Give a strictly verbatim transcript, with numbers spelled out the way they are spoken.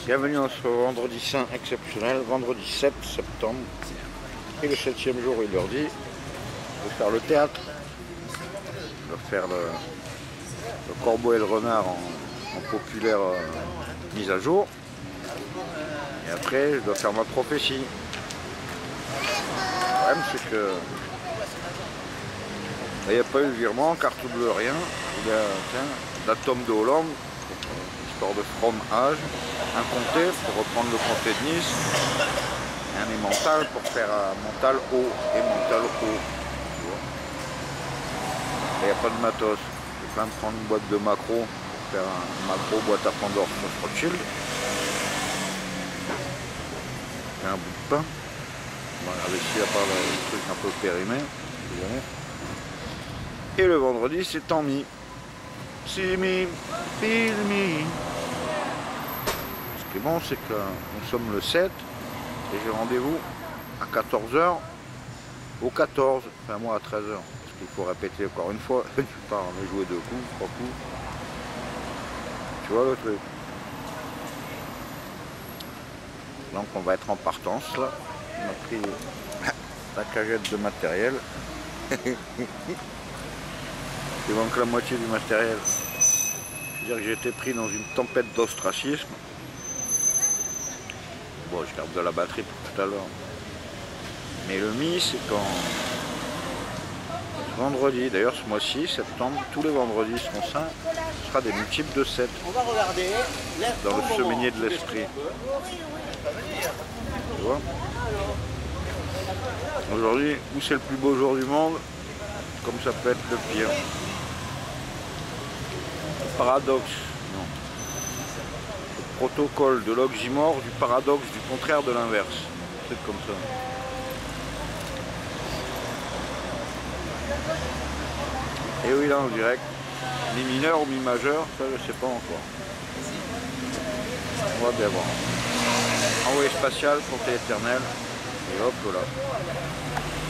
Bienvenue dans ce vendredi saint exceptionnel, vendredi sept septembre. Et le septième jour, il leur dit de faire le théâtre, de faire le, le corbeau et le renard en, en populaire euh, mise à jour. Et après, je dois faire ma prophétie. Le problème, c'est que il n'y a pas eu le virement, carte bleue, rien. Il y a la tombe de Hollande, histoire de fromage, un comté pour reprendre le comté de Nice, et un emmental pour faire un mental haut et mental haut. Il n'y a pas de matos. Je vais quand même prendre une boîte de macro pour faire un macro boîte à Pandore sur Rothschild. Et un bout de pain. Bon, avec ici, à part le truc un peu périmé. Et le vendredi, c'est tant mis. See me, feel me. Ce qui est bon, c'est que nous sommes le sept et j'ai rendez-vous à quatorze heures au quatorze, enfin moi à treize heures. Parce qu'il faut répéter encore une fois. Tu pars me jouer deux coups, trois coups. Tu vois le truc. Donc on va être en partance là. On a pris la cagette de matériel. Il manque la moitié du matériel. Je veux dire que j'ai été pris dans une tempête d'ostracisme. Bon, je garde de la batterie pour tout à l'heure. Mais le mi, c'est quand vendredi. D'ailleurs, ce mois-ci, septembre, tous les vendredis seront saints. Ce sera des multiples de sept. On va regarder dans le semainier de l'esprit. Tu vois? Aujourd'hui, où c'est le plus beau jour du monde, comme ça peut être le pire. Paradoxe, non. Le protocole de l'oxymore du paradoxe du contraire de l'inverse. C'est comme ça. Et oui, là en direct, mi mineur ou mi majeur, ça je sais pas encore. On va bien voir. Envoyé spatial, compté éternel, et hop là.